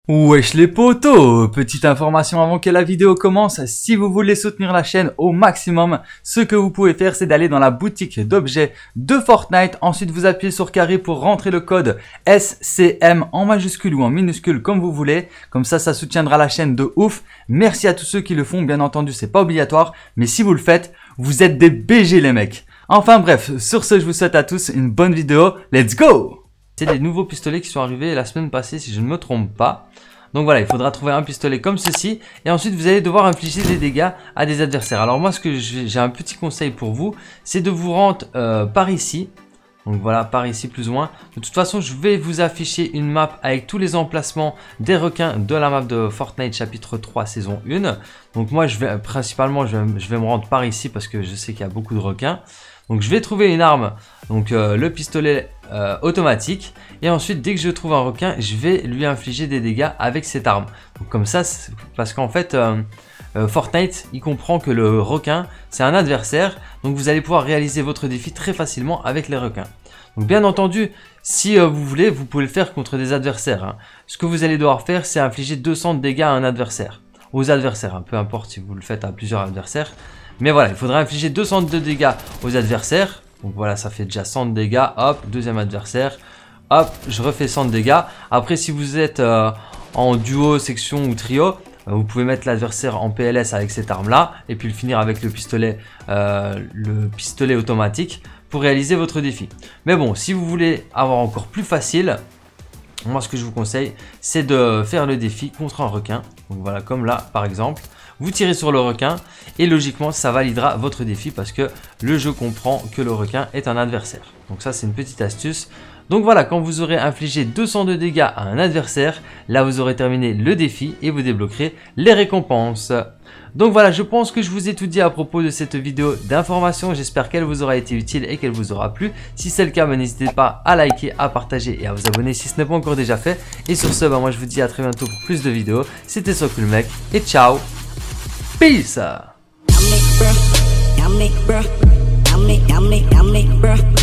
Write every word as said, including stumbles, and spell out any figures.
Wesh les potos, petite information avant que la vidéo commence, si vous voulez soutenir la chaîne au maximum, ce que vous pouvez faire c'est d'aller dans la boutique d'objets de Fortnite, ensuite vous appuyez sur carré pour rentrer le code S C M en majuscule ou en minuscule comme vous voulez, comme ça ça soutiendra la chaîne de ouf. Merci à tous ceux qui le font, bien entendu c'est pas obligatoire, mais si vous le faites, vous êtes des B G les mecs. Enfin bref, sur ce je vous souhaite à tous une bonne vidéo, let's go! C'est des nouveaux pistolets qui sont arrivés la semaine passée si je ne me trompe pas. Donc voilà, il faudra trouver un pistolet comme ceci et ensuite vous allez devoir infliger des dégâts à des adversaires. Alors moi ce que j'ai un petit conseil pour vous, c'est de vous rendre euh, par ici. Donc voilà, par ici plus ou moins. De toute façon, je vais vous afficher une map avec tous les emplacements des requins de la map de Fortnite chapitre trois saison un. Donc moi je vais principalement je vais, je vais me rendre par ici parce que je sais qu'il y a beaucoup de requins. Donc je vais trouver une arme, donc euh, le pistolet euh, automatique, et ensuite dès que je trouve un requin, je vais lui infliger des dégâts avec cette arme. Donc comme ça, parce qu'en fait euh, euh, Fortnite il comprend que le requin c'est un adversaire, donc vous allez pouvoir réaliser votre défi très facilement avec les requins. Donc bien entendu, si euh, vous voulez, vous pouvez le faire contre des adversaires. Hein. Ce que vous allez devoir faire, c'est infliger deux cents de dégâts à un adversaire, aux adversaires, hein, peu importe si vous le faites à plusieurs adversaires. Mais voilà, il faudra infliger deux cents de dégâts aux adversaires. Donc voilà, ça fait déjà cent de dégâts. Hop, deuxième adversaire. Hop, je refais cent de dégâts. Après, si vous êtes euh, en duo, section ou trio, euh, vous pouvez mettre l'adversaire en P L S avec cette arme-là. Et puis le finir avec le pistolet, euh, le pistolet automatique pour réaliser votre défi. Mais bon, si vous voulez avoir encore plus facile, moi ce que je vous conseille, c'est de faire le défi contre un requin. Donc voilà, comme là par exemple. Vous tirez sur le requin et logiquement ça validera votre défi parce que le jeu comprend que le requin est un adversaire. Donc ça c'est une petite astuce. Donc voilà, quand vous aurez infligé deux cents de dégâts à un adversaire, là vous aurez terminé le défi et vous débloquerez les récompenses. Donc voilà, je pense que je vous ai tout dit à propos de cette vidéo d'information. J'espère qu'elle vous aura été utile et qu'elle vous aura plu. Si c'est le cas, ben, n'hésitez pas à liker, à partager et à vous abonner si ce n'est pas encore déjà fait. Et sur ce, ben, moi je vous dis à très bientôt pour plus de vidéos. C'était SoCoolMec et ciao. Peace.